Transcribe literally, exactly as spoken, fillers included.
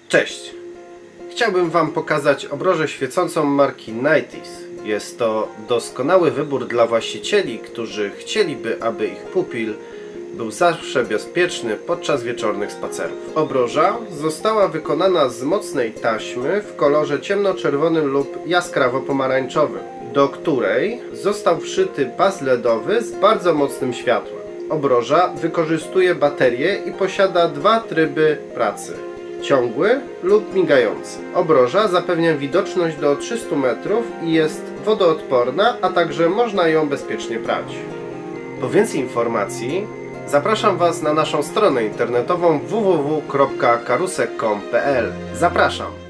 Cześć! Chciałbym Wam pokazać obrożę świecącą marki Nighties. Jest to doskonały wybór dla właścicieli, którzy chcieliby, aby ich pupil był zawsze bezpieczny podczas wieczornych spacerów. Obroża została wykonana z mocnej taśmy w kolorze ciemnoczerwonym lub jaskrawo-pomarańczowym, do której został wszyty pas ledowy z bardzo mocnym światłem. Obroża wykorzystuje baterie i posiada dwa tryby pracy: ciągły lub migający. Obroża zapewnia widoczność do trzystu metrów i jest wodoodporna, a także można ją bezpiecznie prać. Po więcej informacji zapraszam Was na naszą stronę internetową w w w kropka karusek kropka com kropka p l. Zapraszam!